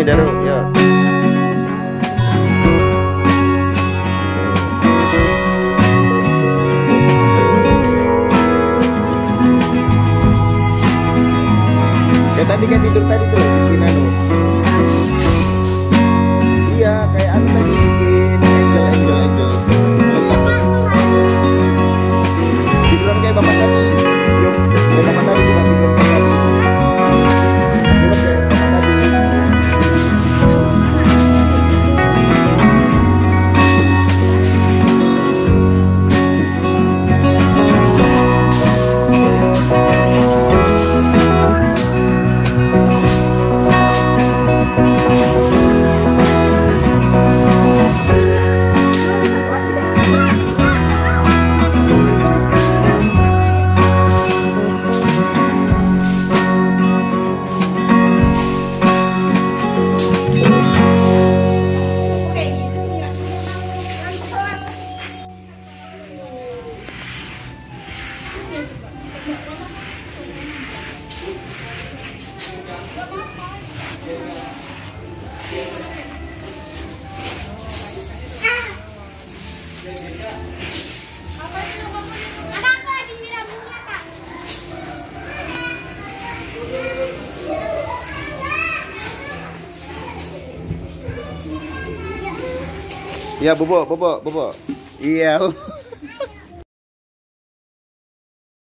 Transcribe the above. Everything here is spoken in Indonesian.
Daru, yuk. Kayak tadi kan tidur tadi tuh bikin anu. Iya, kayak anu tadi bikin angel. Tiduran kayak bapak tadi. Yuk, kayak bapak tadi coba tidur kayak tadi. Tidur kayak bapak tadi. Iya, bobo. Iya.